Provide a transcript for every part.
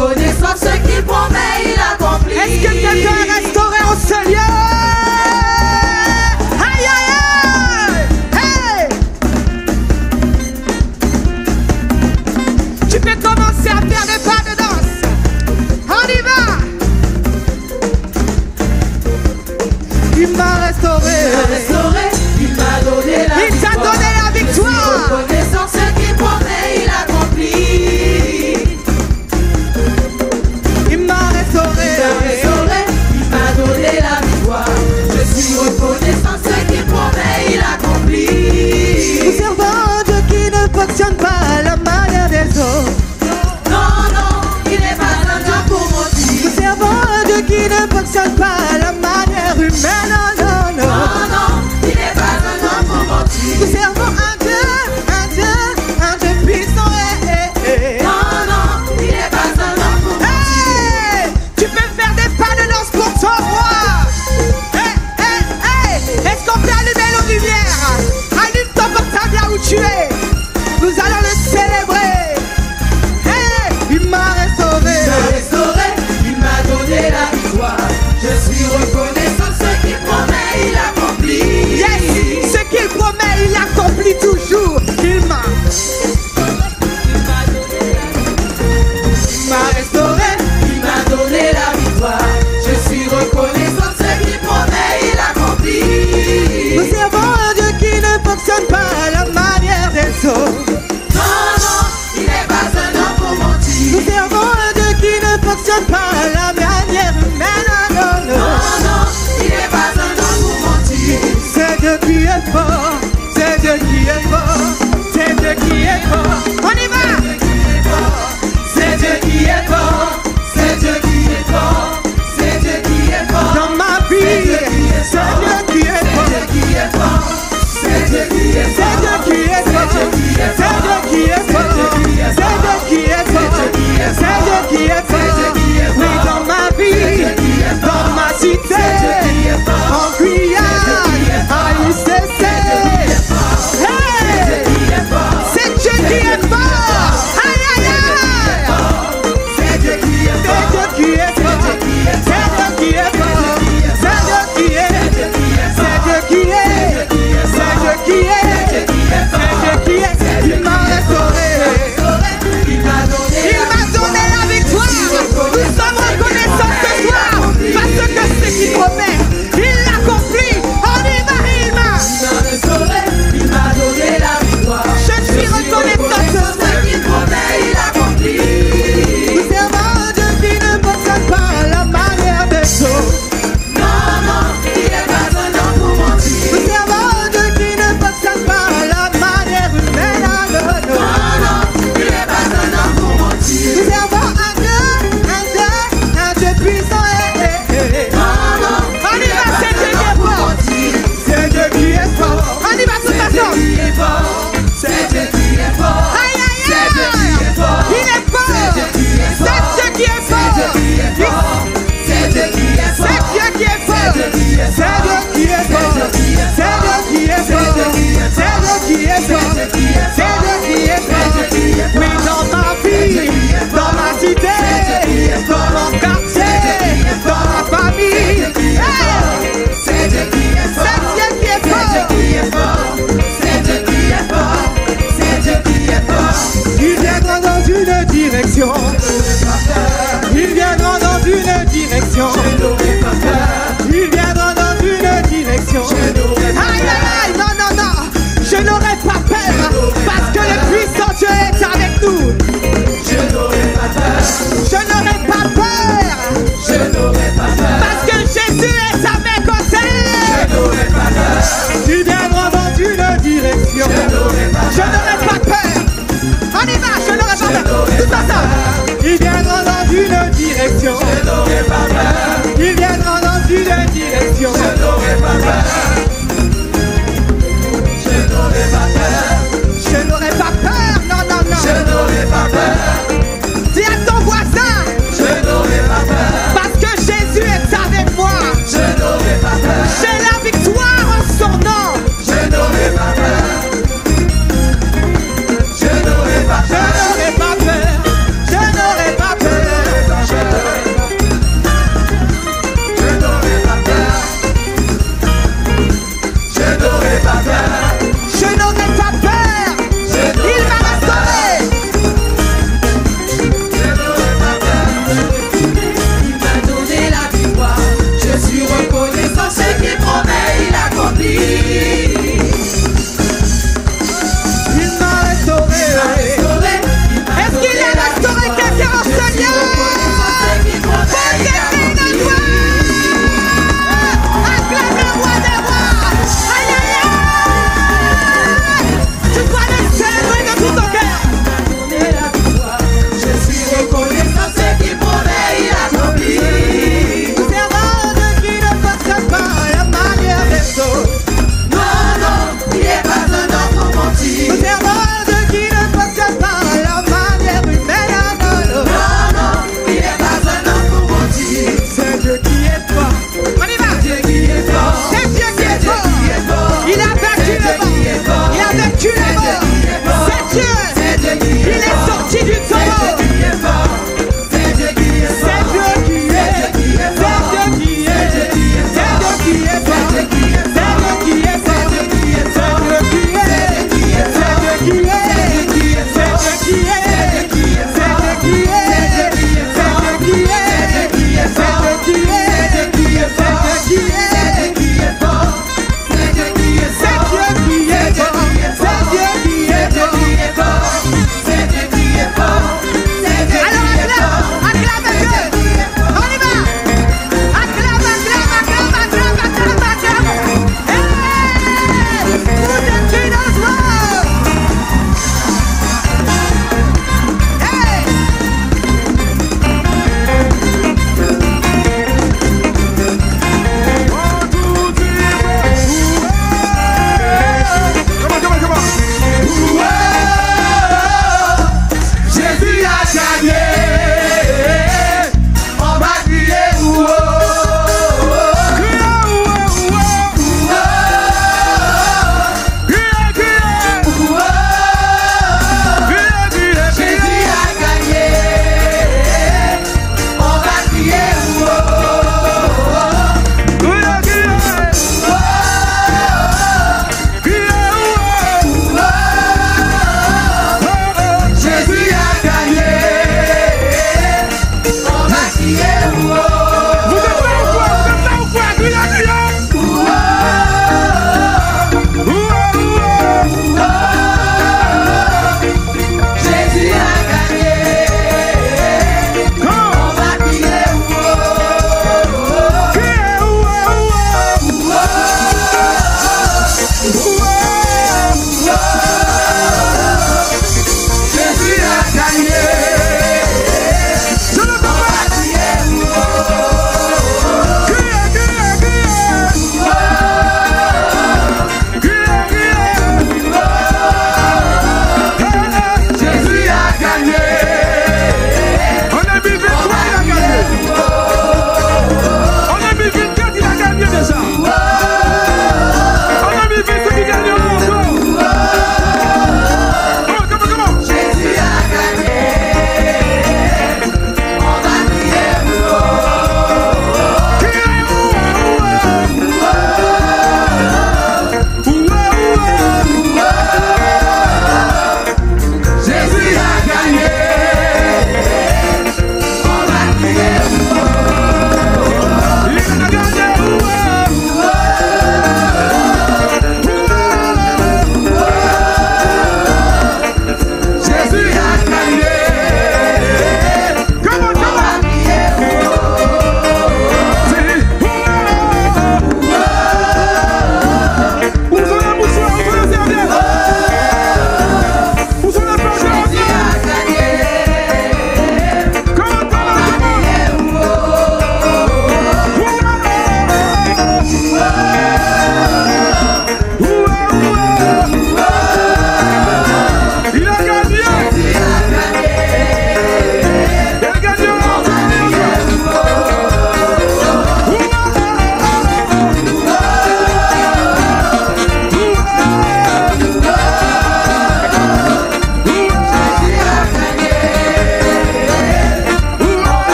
reconnaissant ce qu'il promet, il accomplit. Est-ce que quelqu'un est restauré en ce lieu? Aïe, aïe, aïe! Hey! Tu peux commencer à faire des pas de danse. On y va! Il m'a restauré. Il m'a donné la victoire. Il t'a donné la victoire. Reconnaissant ce qu'il promet, il accomplit. Il m'a restauré. Il m'a donné la victoire. Je suis reconnaissant ce qu'il promet, il accomplit. Nous servons un Dieu qui ne fonctionne pas à la manière des autres. Non, il n'est pas un Dieu pour mentir. Nous servons un Dieu qui ne fonctionne pas à la manière humaine. Non, il n'est pas un homme pour mentir. nous servons un Dieu puissant. Non, il n'est pas un homme pour mentir. Hey, tu peux faire des pas de danse pour ton roi. Est-ce qu'on peut allumer nos lumières? Allume ton portable là où tu es. Nous allons le célébrer. Hey, il m'a restauré. Il m'a donné la victoire. Je suis reconnaissant ce qu'il promet, il accomplit. Yes, ce qu'il promet, il accomplit toujours. Il m'a restauré. Il m'a donné la victoire. Je suis reconnaissant ce qu'il promet, il accomplit. Nous servons un Dieu qui ne fonctionne pas à la manière des autres. Non, il n'est pas un homme pour mentir. Nous servons un Dieu qui ne fonctionne pas à la manière humaine. Non, il n'est pas un homme pour mentir. C'est Dieu qui est fort. C'est Dieu qui est fort. C'est Dieu qui est fort. On y va. C'est Dieu qui est fort. C'est Dieu qui est fort. C'est Dieu qui est fort. Dans ma vie, c'est Dieu qui est fort. C'est Dieu qui est fort. C'est Dieu qui est fort. C'est Dieu qui est fort. C'est Dieu qui est fort. C'est Dieu qui est fort. Oui, dans ma vie, dans ma cité, en Guyane, à UCC. Hey! C'est Dieu qui est fort. Aïe, aïe, aïe.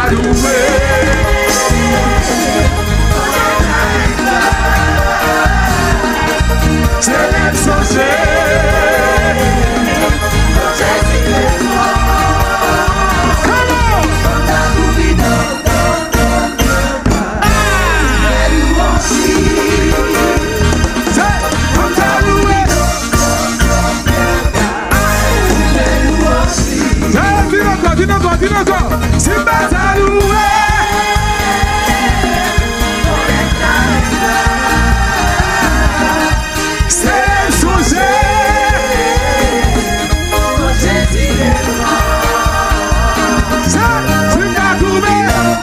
loué. C'est l'exaucé. Dis encore, c'est pas à louer. C'est songé. Ça, c'est pas couvert.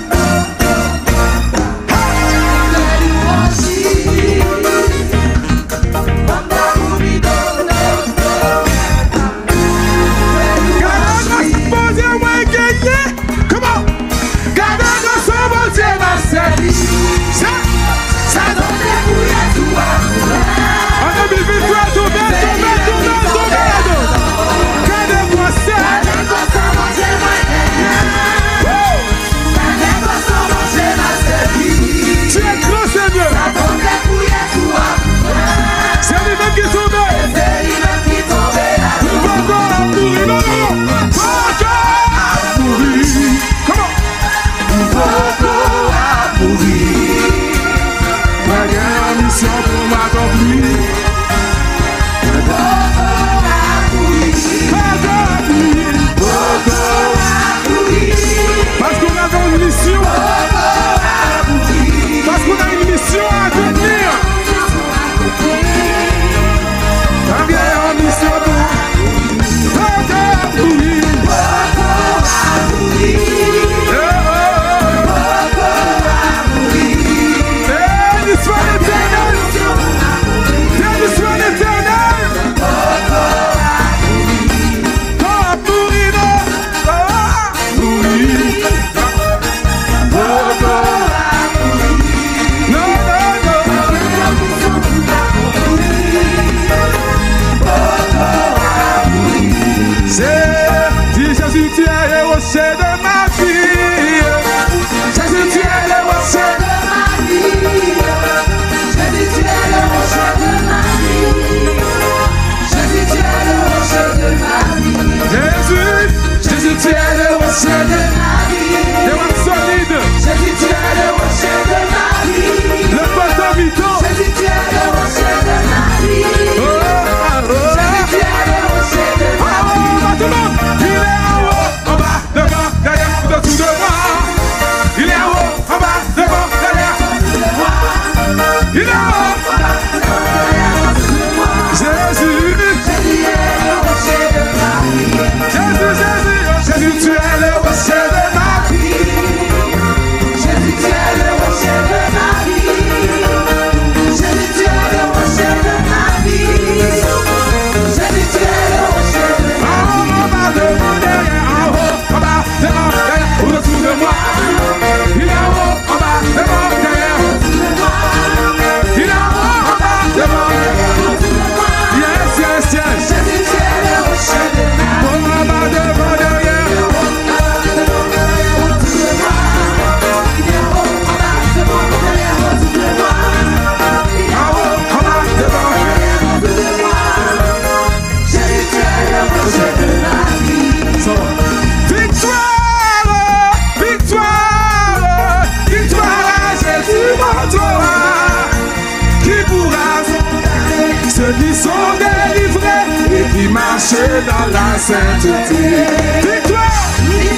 Dans la sainteté. Victoire!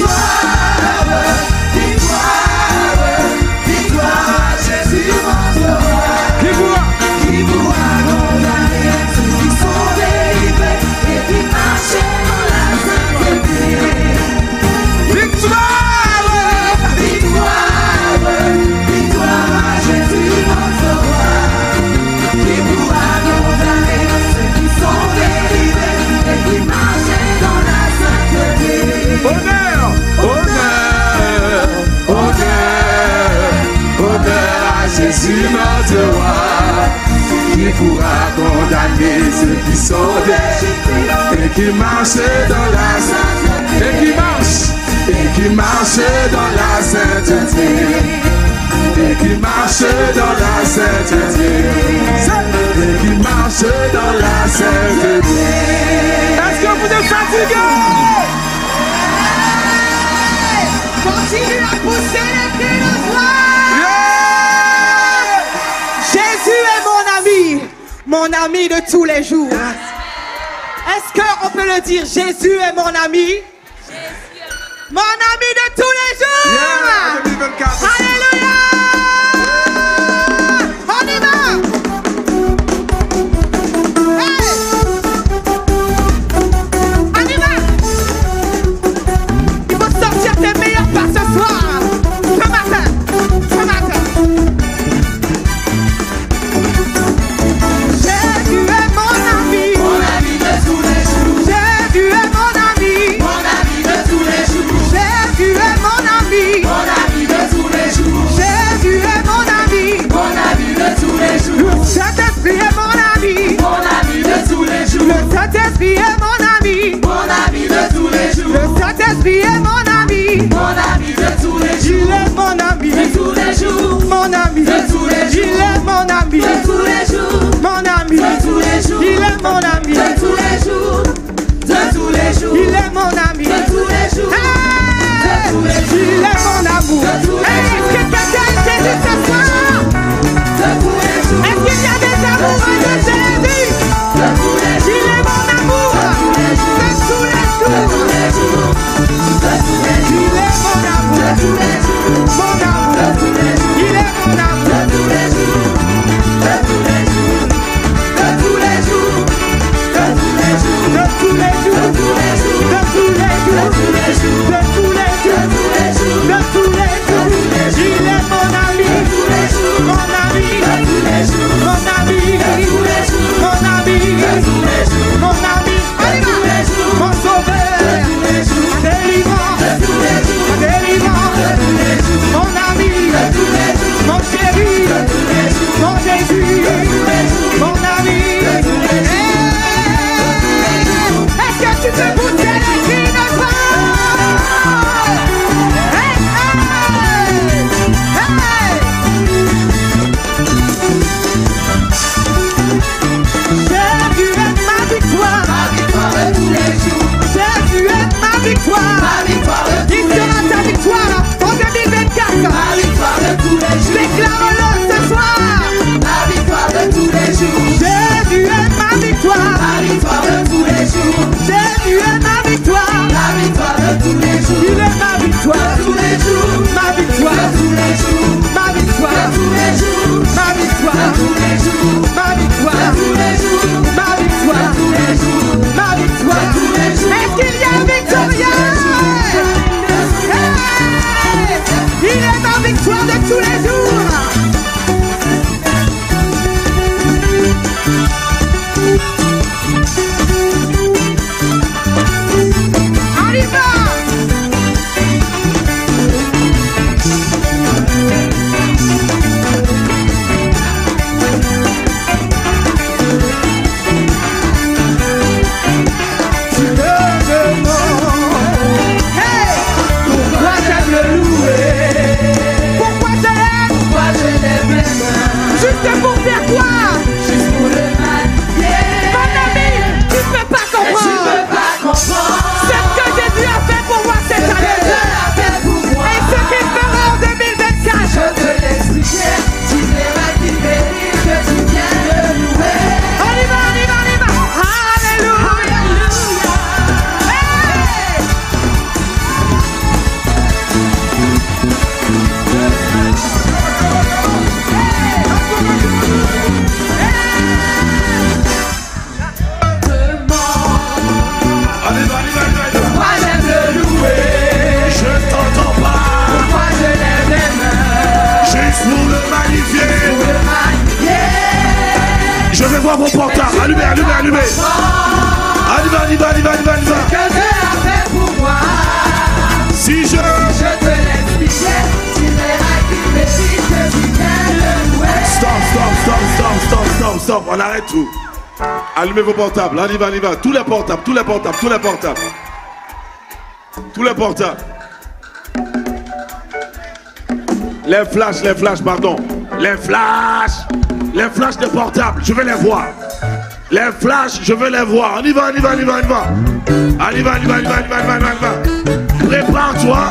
Victoire! Victoire! Victoire! Jésus mon roi. Qui pourra condamner ceux qui sont délivrés et qui marchent dans la sainteté. Victoire! Victoire! Victoire! Jésus mon roi. Qui pourra condamner ceux qui sont délivrés et qui marchent dans la sainteté. Honneur! Honneur! Honneur! Honneur à Jésus notre roi. Qui pourra condamner ceux qui sont délivrés et qui marchent dans la sainteté. Et qui qui marche dans la sainteté. Et qui marche dans la sainteté. Et qui marche dans la sainteté. Est-ce que vous êtes fatigués? Continue à pousser les cris de joie. Jésus est mon ami de tous les jours. Est-ce qu'on peut le dire? Jésus est mon ami. Mon ami de tous les jours. Alléluia. On y va. Hey. On y va. Il faut sortir tes meilleurs pas ce soir. Ce matin. Jésus est mon ami. Mon ami de tous les jours. Jésus est mon ami. Mon ami de tous les jours. Jésus est mon ami. Mon ami de tous les jours. Jésus est mon ami. Mon ami de tous les Le jours. Saint-Esprit est mon ami. Mon ami de tous les jours. Le Saint-Esprit est mon ami. Mon ami de tous les jours. Le Saint-Esprit est mon ami. Mon ami de tous les Il jours. est mon ami. De tous les jours. Mon ami. De tous les jours. Il est mon ami. De tous les jours. Mon ami. De tous les jours. Il est mon ami. De tous les jours. De tous les jours. Il est mon ami. De tous les jours. Hey! De tous les jours. Il est mon amour. De tous les Hey, est-ce que quelqu'un aime Jésus ce soir? De tous les jours. Est-ce qu'il y a des amoureux de Jésus? De tous les jours. Il est mon amour. De tous les jours. De tous les jours. Il est mon amour. De tous les jours. Mon amour. De tous les jours. Il est mon amour. De tous les jours. De tous les jours. De tous les jours. De tous les jours. De tous les jours. De tous les jours. De tous les jours. De tous les jours. De tous les jours. De tous les jours. Il est mon ami. Mon ami. Mon ami. Mon ami. Mon ami. Allez, mon sauveur. Ma délivrance. Mon ami. Mon chéri. Mon Jésus. Mon ami. Est-ce que tu peux goûter les cris de joie? Hey, hey, hey. Jésus est ma victoire. Ma victoire de tous les jours. Jésus est ma victoire. Ma victoire de tous Il les sera jours. ta victoire en 2024. Ma victoire de tous les jours. Déclare-le ce soir. Ma victoire de tous les jours. Jésus est ma victoire. Ma victoire de tous les jours. Jésus est ma victoire. La victoire de tous les jours. Il est ma victoire. Tous les jours. Ma victoire. Tous les jours. Ma victoire. Tous les jours. Ma victoire. Tous les jours. Ma victoire. Tous les jours. Ma victoire. Tous les jours. Ma victoire. Tous les jours. Est-ce qu'il y a un victorieux? Hey! Il est ma victoire de tous les jours. On y va. Tu me demandes, hey, pourquoi j'aime le louer? Pourquoi je l'aime? Pourquoi je lève les mains? Juste pour faire quoi? Juste pour le magnifier. Mon ami, tu peux pas Et tu peux comprendre. pas comprendre. Ce que Jésus a fait pour moi cette Ce que année. Dieu a fait pour moi. Et ce qu'il fera en 2024. Je te l'expliquer. Tu verras qu'il mérite que tu viennes le louer. On y va, on y va, on y va. Alléluia. Hey! Allez, va, allez, va, allez, va, allez, va. Pourquoi j'aime le louer? Je t'entends pas. Pourquoi je lève les mains? Juste pour le magnifier. Pour le magnifier. Je vais voir vos portables. Allumez, allumez, allumez. Allumez, allumez, allumez, allumez, allumez. Que Dieu a fait pour moi. Si je... Je te l'expliquer. Tu verras qu'il mérite que tu viennes le louer. Stop, stop, stop, stop, stop, stop, stop. On arrête tout. Allumez vos portables. On y va, on y va. Tous les portables, tous les portables, tous les portables. Tous les portables. pardon. Les flashs de portable, je veux les voir. Les flashs, je veux les voir. On y va. Allez, va. Prépare-toi.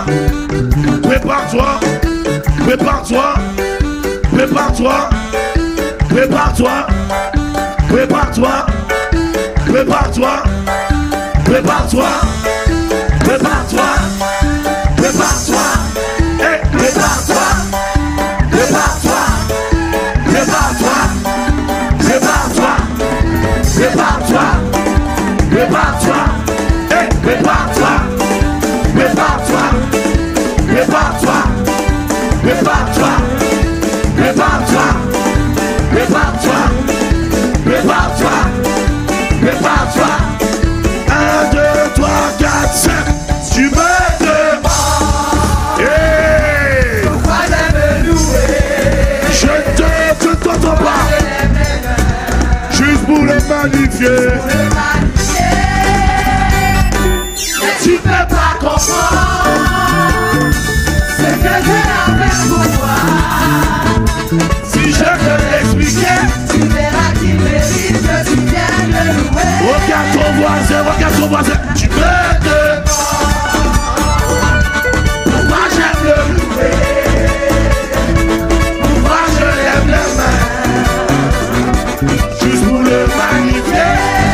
Prépare-toi. 1, 2, 3, 4, 5. Tu me demandes. Hey. Pourquoi je me louer? Je te t'entends pas. Juste pour le magnifier. Mais tu peux pas comprendre ce que Dieu a fait pour moi. Si je te l'expliquais, Tu verras qu'il mérite que tu viennes le louer. regarde ton voisin. Tu me demandes. Pourquoi j'aime le louer? Pourquoi je lève les mains? Juste pour le magnifier.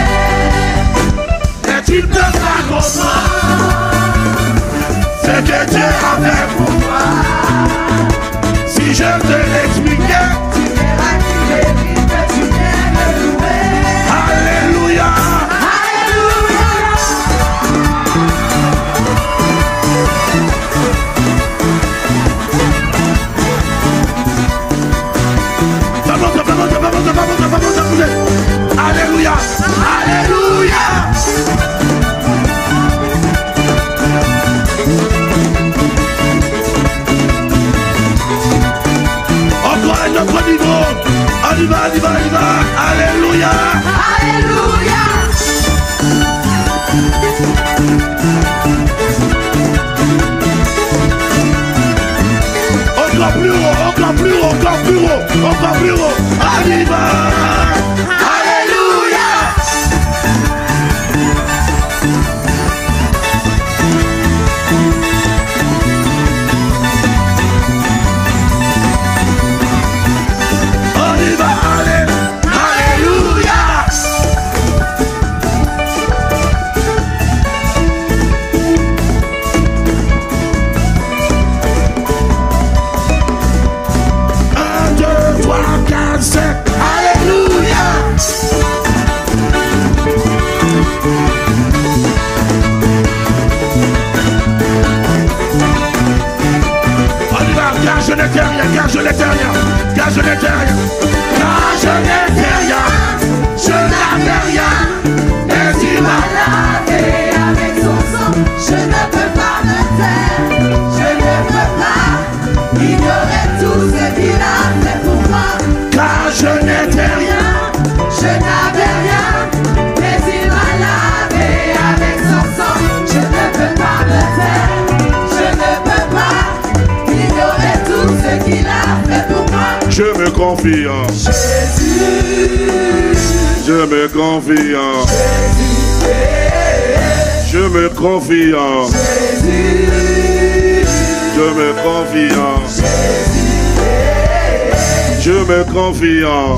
Mais tu ne peux pas comprendre ce que Dieu a fait pour moi. Si je te l'expliquais, Tu verras qu'il mérite que tu viennes le louer. Alléluia. Alléluia. Alléluia. Alléluia. Encore un autre niveau. On y va. Alléluia. Alléluia. Encore plus haut. On y va. Alléluia. On y va. Alléluia. Alléluia. On y va, car je n'étais rien. Je n'avais rien. Mais il m'a lavé avec son sang. Je ne peux pas me taire. Je ne peux pas ignorer tout ce qu'il a fait pour moi. car je n'étais rien. Je n'avais rien, mais il m'a lavé avec son sang. Je ne peux pas me taire. Je ne peux pas ignorer tout ce qu'il a fait pour moi. Je me confie en Jésus. Je me confie en Je me confie en Jésus. Je me confie en Je me confie en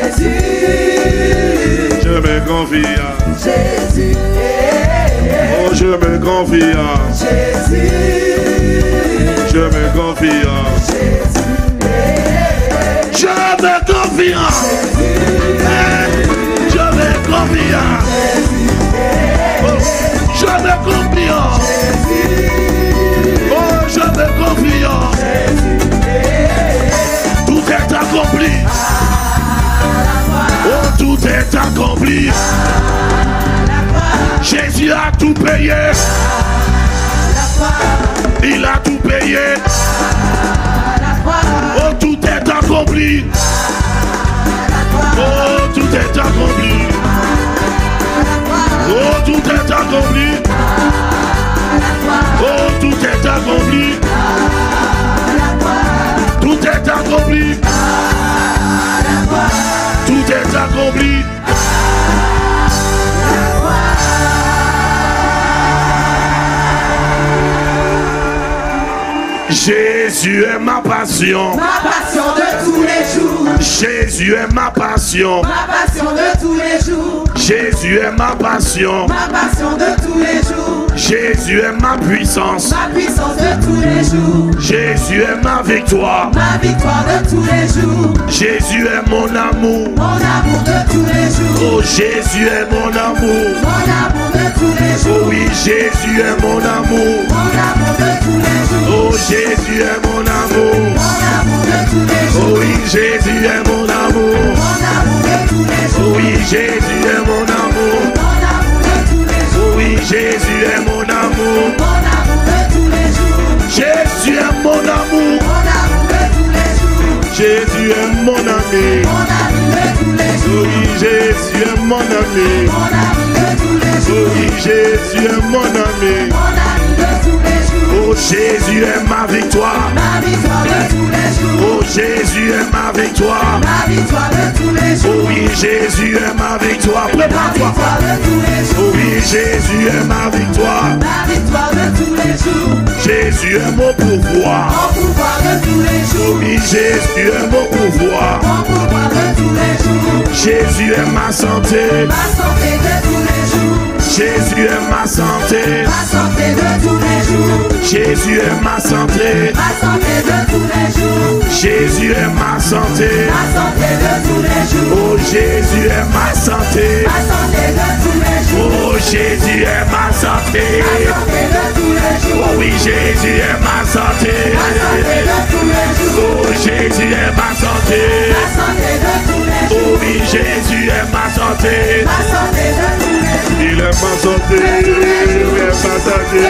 Jésus. Je me confie en Jésus. Oh, je me confie en Jésus. Je me confie en Je me confie en Je me confie en Oh, je me confie en Oh, je me confie en Tout est accompli. Oh, tout est accompli. Jésus a tout payé. Il a tout payé. Oh, tout est accompli. Oh, tout est accompli. Oh, tout est accompli. Oh, tout est accompli. Jésus est ma passion. Ma passion de tous les jours. Jésus est ma passion. Ma passion de tous les jours. Jésus est ma passion. Ma passion de tous les jours. Jésus est ma puissance. Ma puissance de tous les jours. Jésus est ma victoire. Ma victoire de tous les jours. Jésus est mon amour. Mon amour de tous les jours. Oh, Jésus est mon amour. Mon amour de tous les jours. Oh oui, Jésus est mon amour. Mon amour de tous les jours. Oh, Jésus est mon amour. Mon amour de tous les jours. Oh oui, Jésus est mon amour. Mon amour de tous les jours. Oh oui, Jésus est mon amour. Mon amour de tous les jours. Oh oui, Jésus est mon amour. Mon amour de tous les jours. Jésus est mon amour. Mon amour de tous les jours. Jésus est mon ami. Mon ami de tous les jours. Oui, Jésus est mon ami. Mon ami de tous les jours. Oui, Jésus est mon ami. Mon ami de tous les jours. Oh, Jésus est ma victoire. Ma victoire de tous les jours. Oh, Jésus est ma victoire. Ma victoire de tous les jours. Oh oui, Jésus est ma victoire. Ma Prépare-toi. victoire de tous les jours. Oh oui, Jésus est ma victoire. Ma victoire de tous les jours. Jésus est mon pouvoir. Mon pouvoir de tous les Oh jours. oui, Jésus est mon pouvoir. Mon pouvoir de tous les jours. Jésus est ma santé. Ma santé de tous les jours. Jésus est ma santé. Ma santé de tous les jours. Jésus est ma santé. Ma santé de tous les jours. Jésus est ma santé. Ma santé de tous les jours. Oh, Jésus est ma santé. Ma santé de tous les jours. Oh, Jésus est ma santé. Ma santé de tous les jours. Oh oui, Jésus est ma santé. Ma santé de tous les jours. Oh, Jésus est ma santé. Ma santé de tous les jours. Oh oui, Jésus est ma santé. Ma santé de tous les jours. Il est ma santé. Il est ma santé.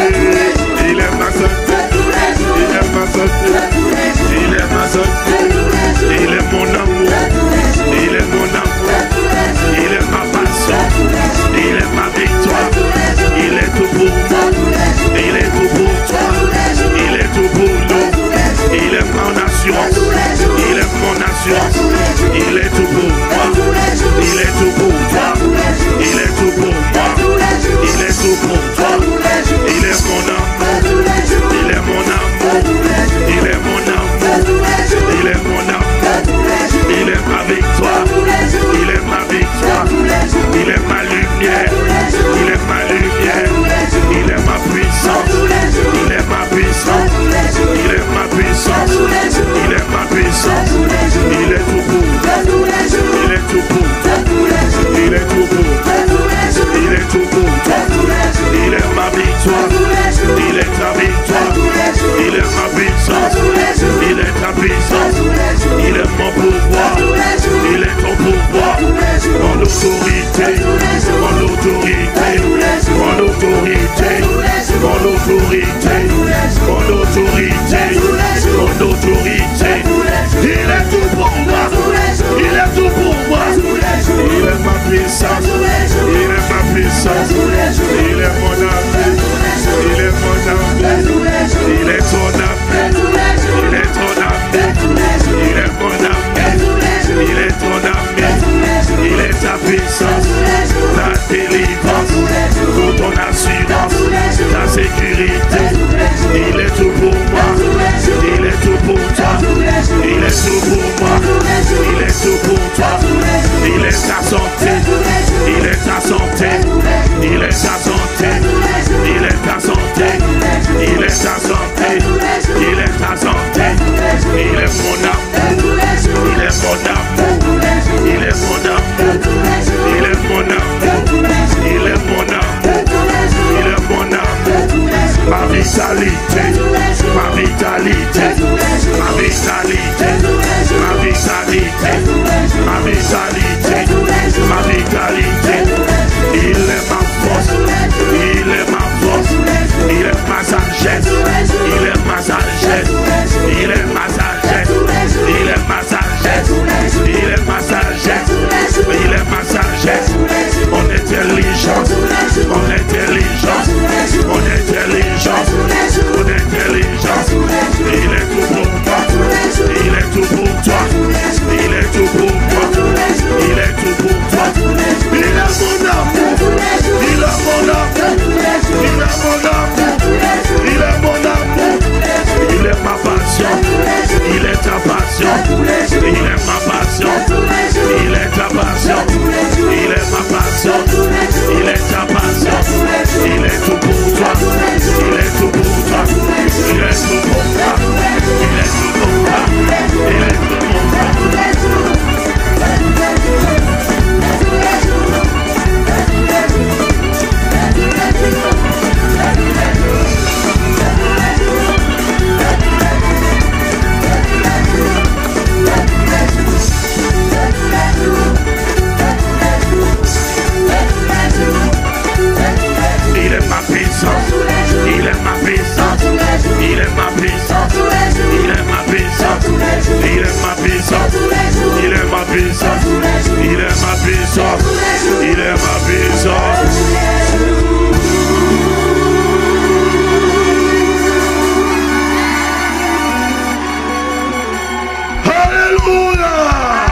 Il est ma santé. De tous les jours. Il est ma santé. De tous les jours. Il est ma santé. De tous les jours. Il est mon amour. De tous les jours. Il est mon amour. De tous les jours. Il est ma passion. De tous les jours. Il est ma victoire. De tous les jours. Il est tout pour De moi. tous les jours. Il est tout pour toi. De tous les jours. Il est tout pour nous. De tous les jours. Il est mon assurance. De tous les jours. Il est mon assurance. De tous les jours. Il est tout pour moi. De tous les jours. Il est tout pour toi. De tous les jours. Il est tout pour moi. De tous les jours. Il est tout pour toi. De tous les jours. Il est mon amour. De tous les jours. Il est mon amour. De tous les jours. Il est mon De amour. tous les jours. Il est mon De amour. tous les jours. Il est ma victoire. De tous les jours. Il est ma victoire. De tous les jours. Il est ma lumière. De tous les jours. Il est ma lumière. De tous les jours. Il est ma puissance. De tous les jours. Il est ma De puissance. tous les jours. Il est ma puissance. De tous les jours. Il est ma puissance. De tous les jours. Il est tout pour. De tous les jours. Il est tout pour. De tous les jours. Il est tout pour. De tous les jours. Il est tout pour. De tous les jours. Il est ma victoire. De tous les jours. Il est ta victoire. De tous les jours. Il est ma puissance. De tous les jours. Il est ta De puissance. tous les jours. Il est mon pouvoir. De tous les jours. Il est ton pouvoir. De tous les jours. Mon autorité. De tous les jours. Mon autorité. De tous les jours. Mon autorité. De tous les jours. Mon autorité. De tous les jours. Mon autorité. De tous les jours. Mon autorité. De tous les jours. Il est tout pour moi. De tous les jours. Il est tout pour moi. De tous les jours. Il est ma puissance. De tous les jours. Il est ma puissance. De tous les jours. Il est mon amour. Il est mon De amour. tous les jours. Il est ton De amour. tous les jours. Il est ton De amour. tous les jours. Il est mon De amour. tous les jours. Il est ton De amour. tous les jours. Il est ta puissance, De tous les jours. ta délivrance, De tous les jours. ton assurance, De tous les jours. ta sécurité. De tous les jours. Il est tout pour moi. De tous les jours. Il est tout pour ta passion. tous les jours, Il est ma passion. tous les jours, Il est ta passion. tous les jours, Il est ma passion. tous les jours, Il est ta passion. tous les jours, Il est tout pour toi. tous les jours, Il est tout pour toi. tous les jours, Il est tout pour toi. tous les jours, Il est tout pour toi. tous les jours, Il est tout pour toi. tous les jours, tous les jours, tous les jours, tous les Il est ma puissance. Il est ma puissance. Il est ma puissance. Il est ma puissance. Il est ma puissance. Il est ma puissance. Il est ma puissance. Il est ma puissance. Alléluia.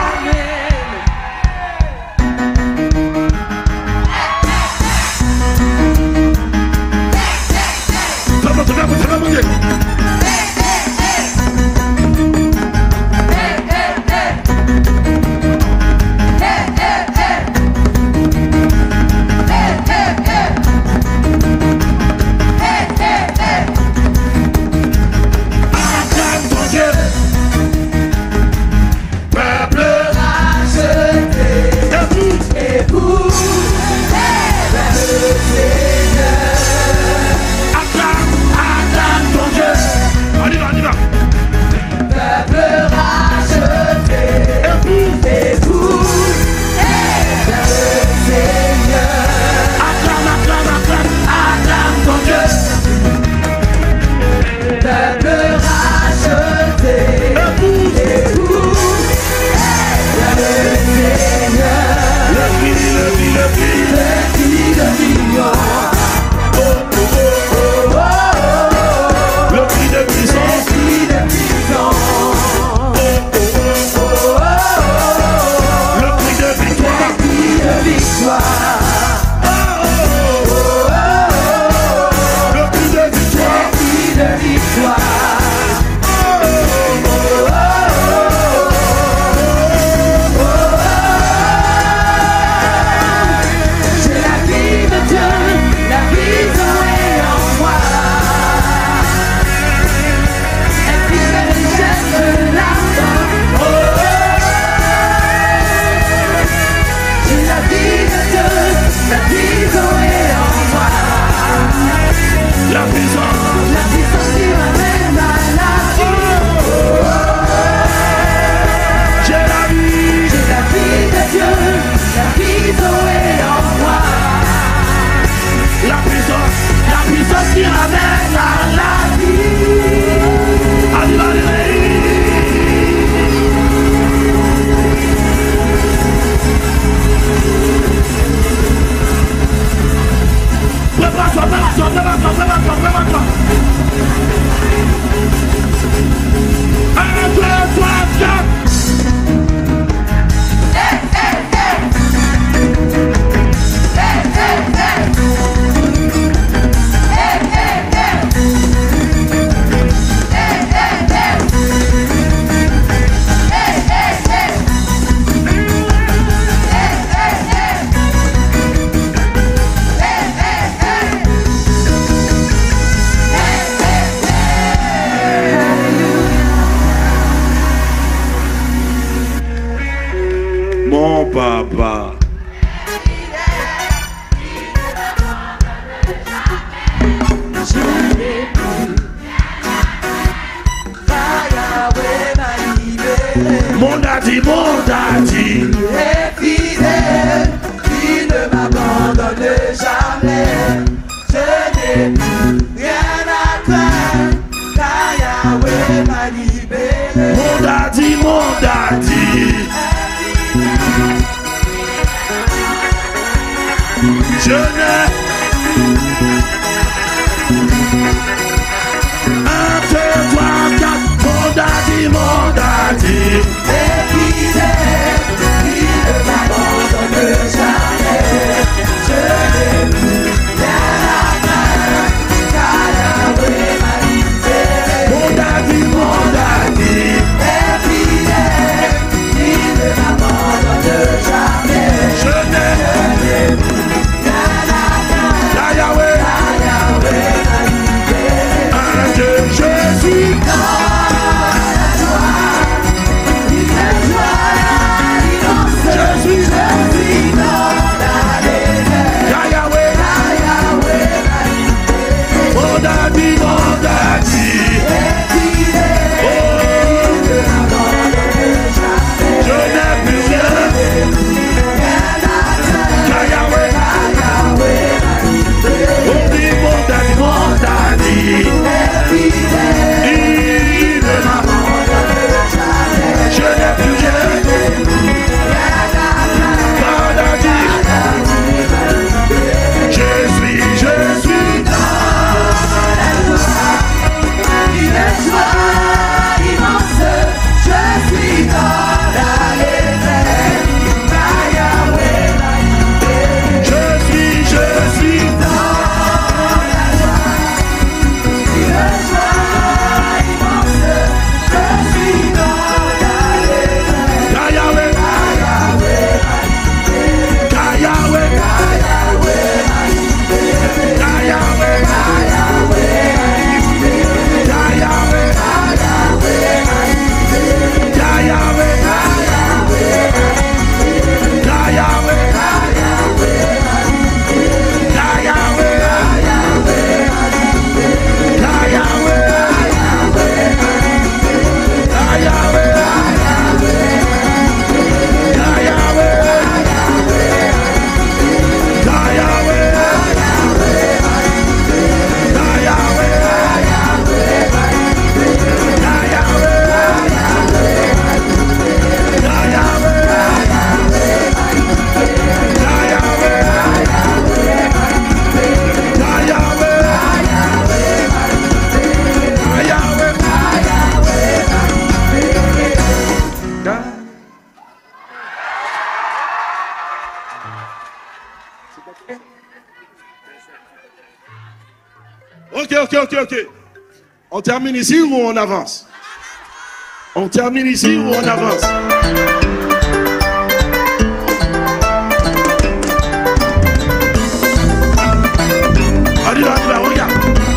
Papa. Mon daddy, est fidèle, il ne m'abandonne jamais. Je n'ai plus rien à craindre, car Yahweh m'a libéré. mon daddy. Je n'ai 1, 2, 3, 4, mon daddy. Et fidèle, il ne m'abandonne jamais. Je n'ai plus rien ok. On termine ici ou on avance? On termine ici ou on avance? Allez, regarde.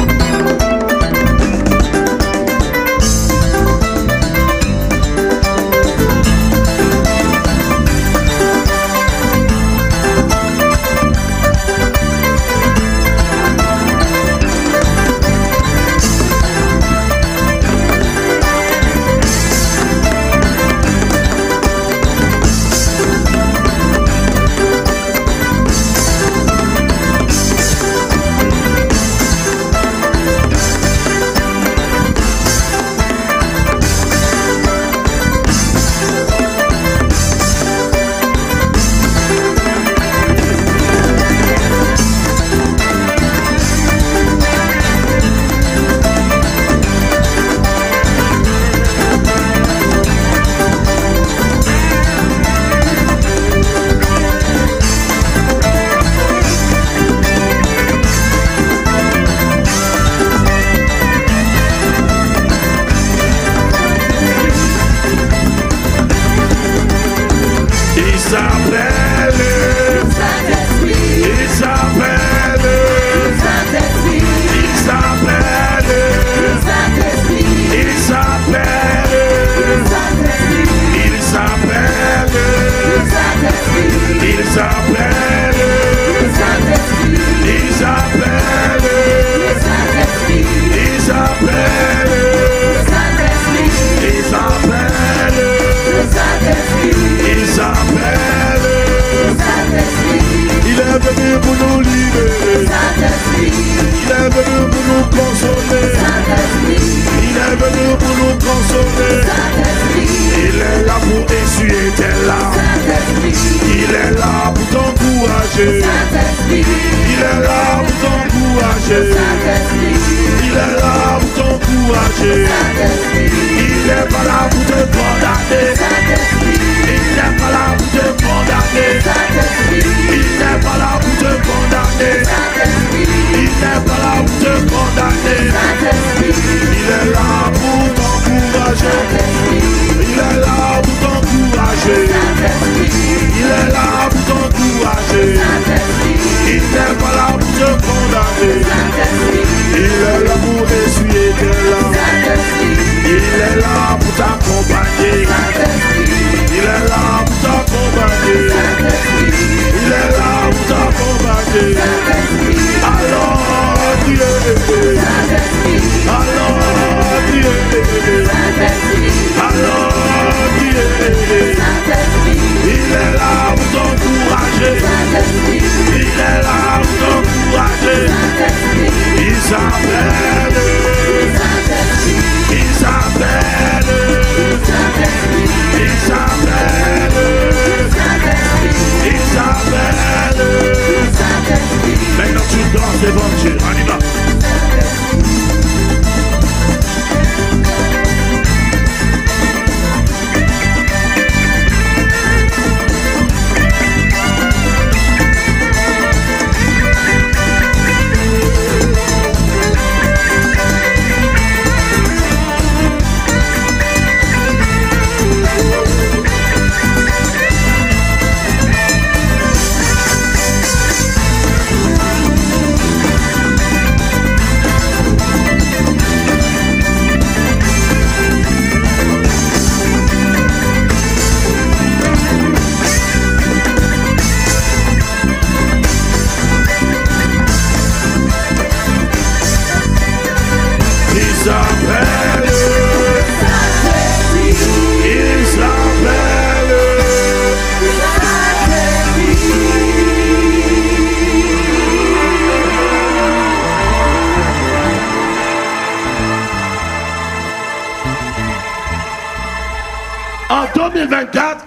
En 2024,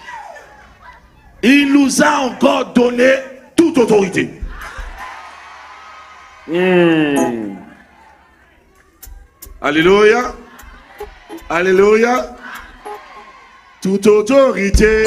il nous a encore donné toute autorité. Alléluia. Alléluia. Toute autorité.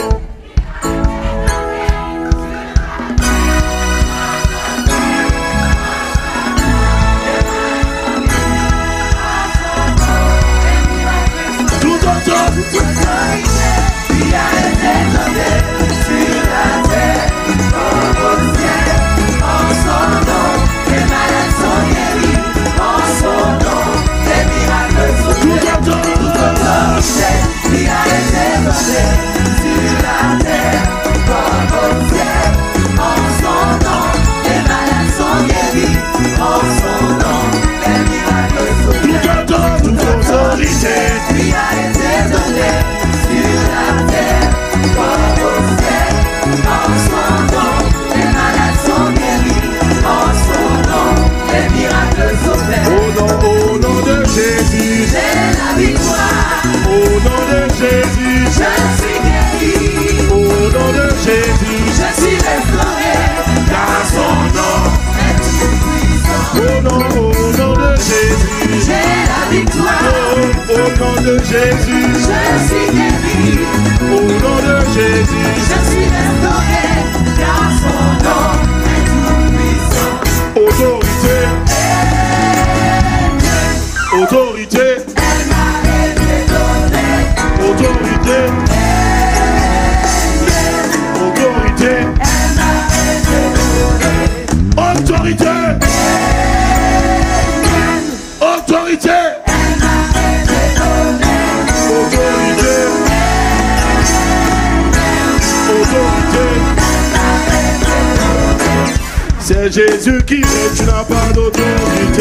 C'est Jésus qui règne, tu n'as pas d'autorité.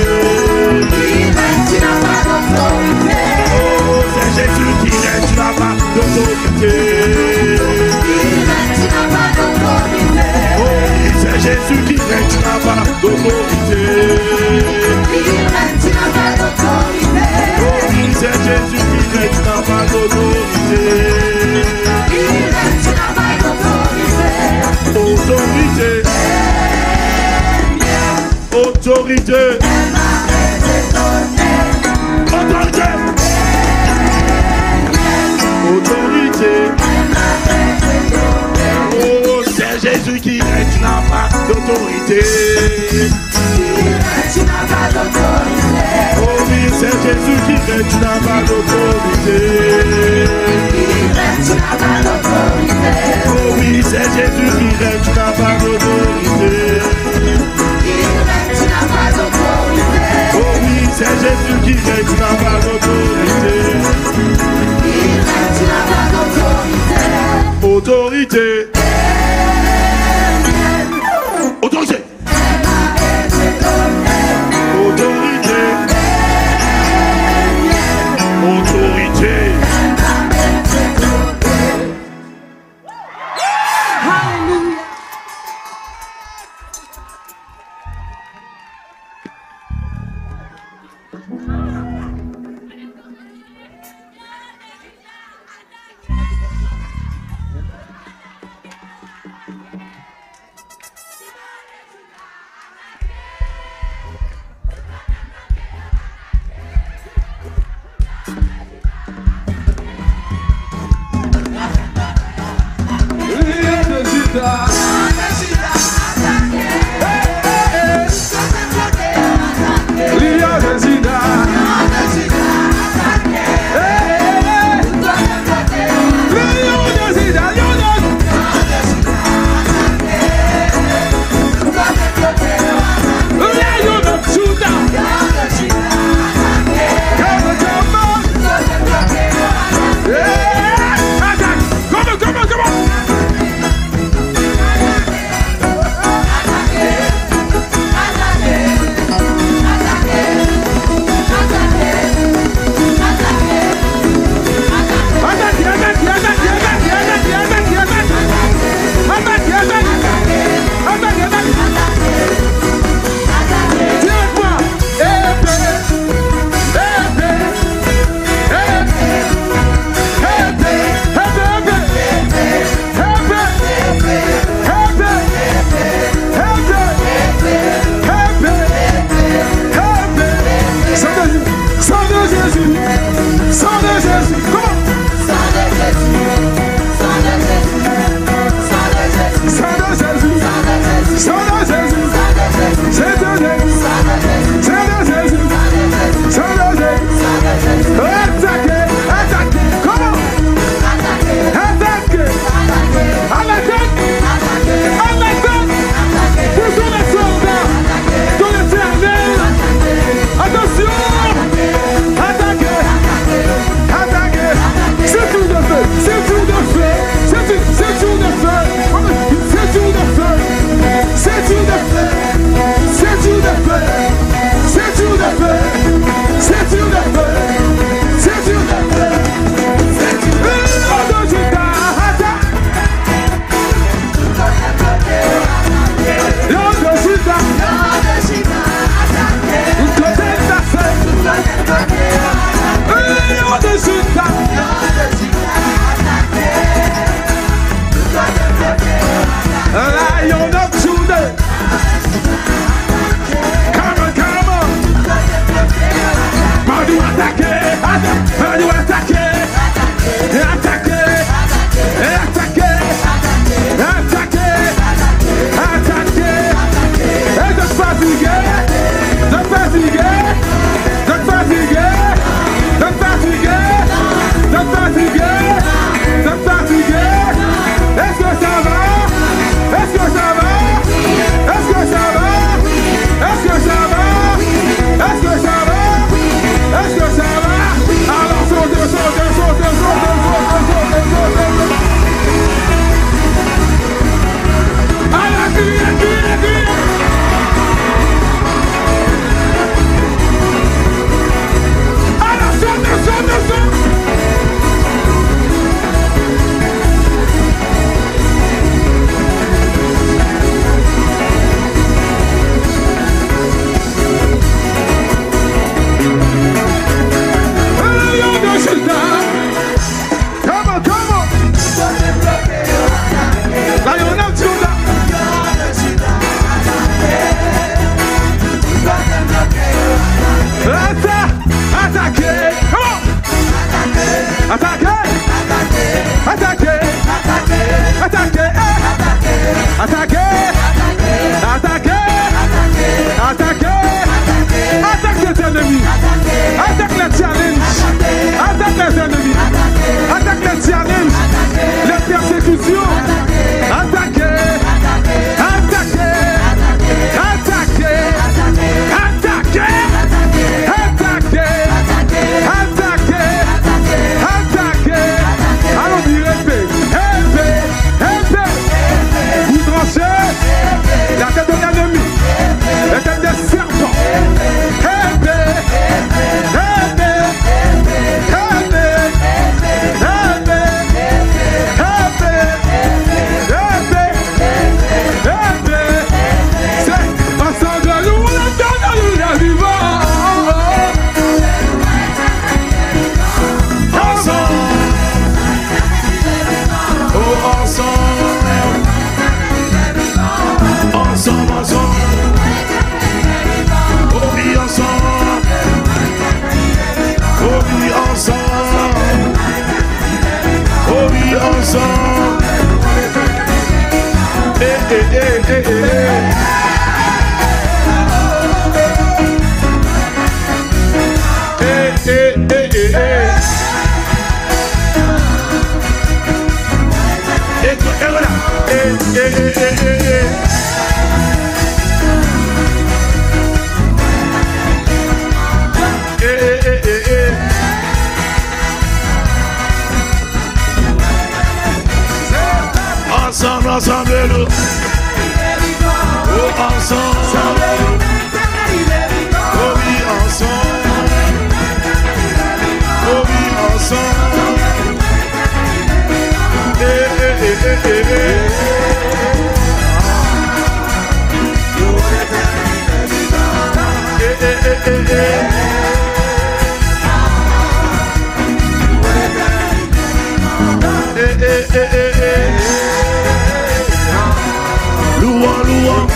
Tu n'as pas d'autorité. Oh, c'est Jésus qui règne, tu n'as pas d'autorité. Tu n'as pas d'autorité. Oh, oui, c'est Jésus qui règne, tu n'as pas d'autorité. Tu n'as pas d'autorité. Oh, oui, c'est Jésus qui règne, tu n'as pas d'autorité. Tu n'as pas d'autorité. Autorité. Autorité. Autorité. Autorité. Oh, c'est Jésus qui règne, tu n'as pas d'autorité. Tu n'as pas d'autorité. Oh oui, c'est Jésus qui règne, tu n'as pas d'autorité. Tu n'as pas d'autorité. Oh oui, c'est Jésus qui règne, tu n'as pas d'autorité. Tu n'as pas d'autorité. Oh oui, c'est Jésus qui règne, tu n'as pas d'autorité. Tu n'as pas d'autorité. Autorité. Autorité. Autorité. Autorité. Attaquez! Juda. Lion of Judah. Come on, come on. Manu attaquer. Manu attaquer. Attaquer. Attaquer. Attaquer. Attaquer. Et de fatiguer. De fatiguer. De fatiguer. De fatiguer. De fatiguer. De fatiguer. Est-ce que ça va? Est-ce que ça va? Est-ce que ça va? Est-ce que ça va? Est-ce que ça va? Est-ce que ça va? Alors sautez, sautez, sautez, sautez, sautez, sautez, sautez. Allez, criez, criez, criez. Alors sautez, sautez, sautez. Ensemble-nous. Oh, ensemble. Oh oui, ensemble. Oh oui, ensemble. Louant, louant.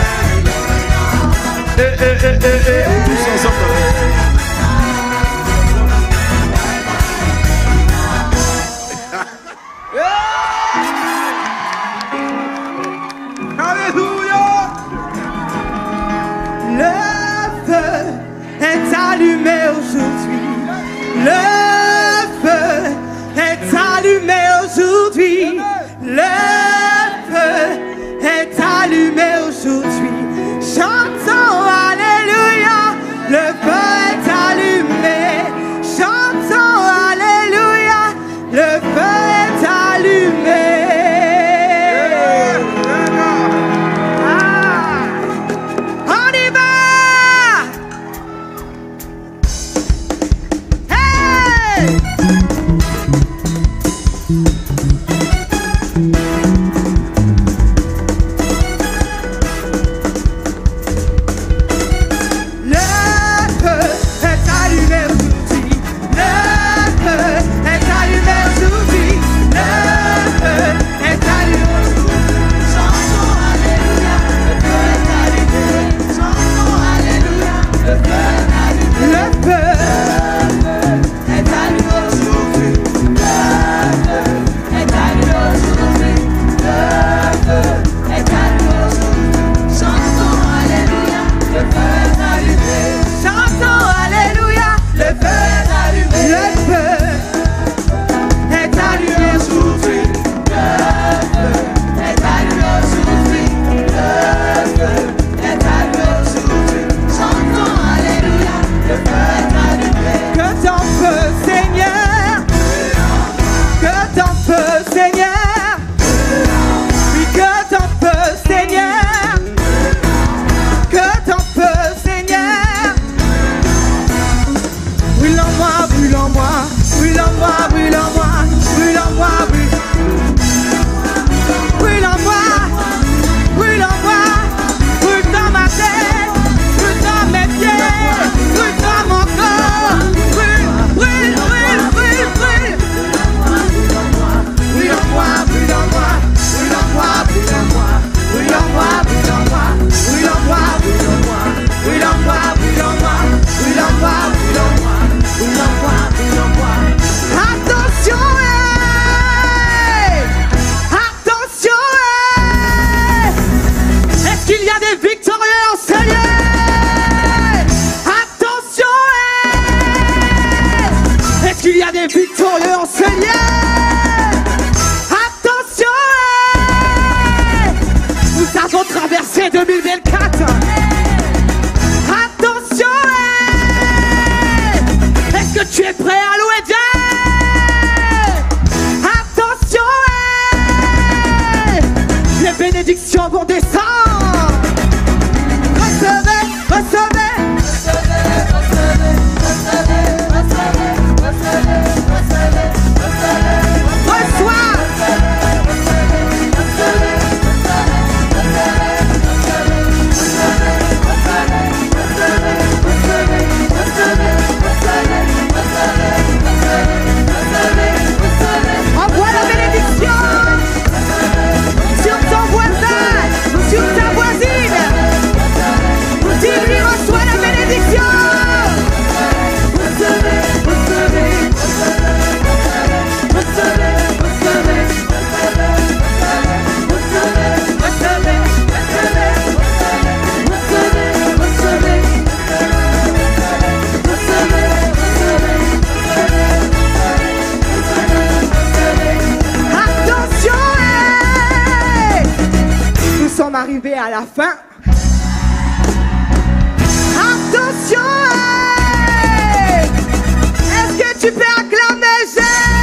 Tous ensemble. Alléluia. Le feu est allumé aujourd'hui. Le feu est allumé aujourd'hui. atelier. Attention, nous avons traversé 2024. Attention, est-ce que tu es prêt à louer Dieu? Attention, les bénédictions vont descendre. Recevez, recevez. Reçois. Envoie la bénédiction sur ton voisin, sur ta voisine. Dis-lui, reçois la bénédiction. Attention, nous sommes arrivés à la fin. Attention, est-ce que tu peux acclamer Jésus?